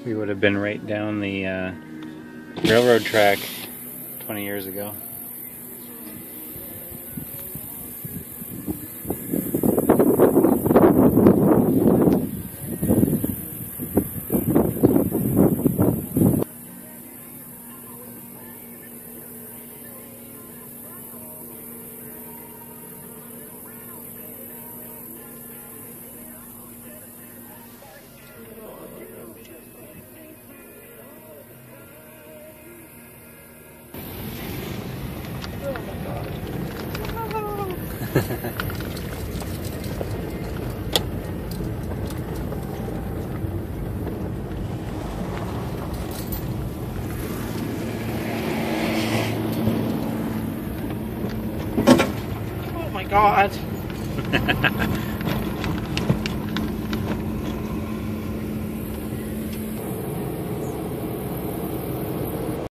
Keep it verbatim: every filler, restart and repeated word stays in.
We would have been right down the uh, railroad track twenty years ago. Oh my god!